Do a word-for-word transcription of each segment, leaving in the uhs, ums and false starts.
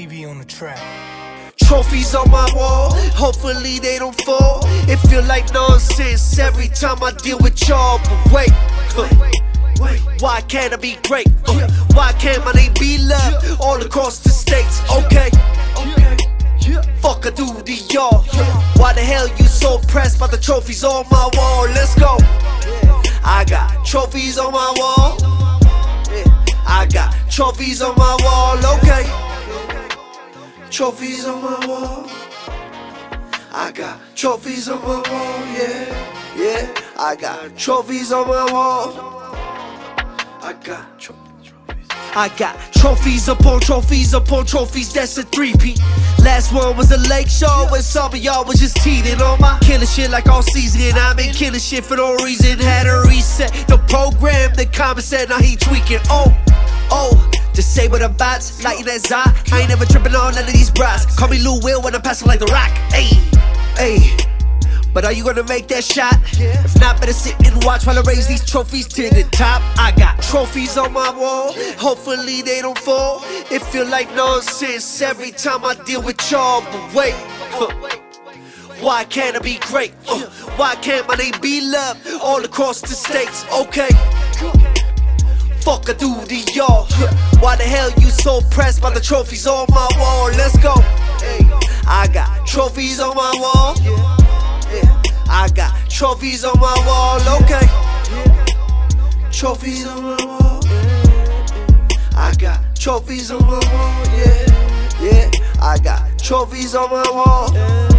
B B on the track. Trophies on my wall, hopefully they don't fall. It feel like nonsense every time I deal with y'all. But wait, huh. Why can't I be great? Uh, why can't my name be loved all across the states? Okay, fuck I do to y'all. Why the hell you so pressed by the trophies on my wall? Let's go. I got trophies on my wall. I got trophies on my wall. Okay, trophies on my wall. I got trophies on my wall. Yeah, yeah. I got trophies on my wall. I got trophies. I got trophies upon trophies upon trophies, that's a three-peat. Last one was a lake show when some of y'all was just teething on my killing shit like all season. I been killing shit for no reason. Had to reset the program, the comment said now he tweaking. Oh, oh, just say what I'm about, lighting that Zod. I ain't never tripping on none of these bras. Call me Lou Will when I'm passing like the rock. Ayy, ayy. But are you gonna make that shot? If not, better sit and watch while I raise these trophies to the top. I got trophies on my wall, hopefully they don't fall. It feel like nonsense every time I deal with y'all. But wait, huh. Why can't I be great? Uh, why can't my name be loved all across the states? Okay, fuck I do to y'all. Why the hell you so pressed by the trophies on my wall? Let's go. I got trophies on my wall. I got trophies on my wall, okay. Trophies on my wall. I got trophies on my wall, yeah, yeah. I got trophies on my wall.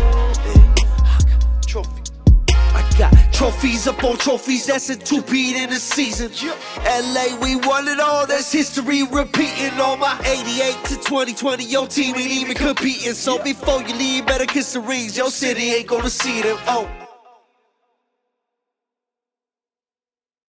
I got trophies upon trophies, that's a two-peat in the season. L A, we won it all, that's history repeating. On my eighty-eight to twenty twenty, your team ain't even competing. So before you leave, better kiss the rings, your city ain't gonna see them. Oh.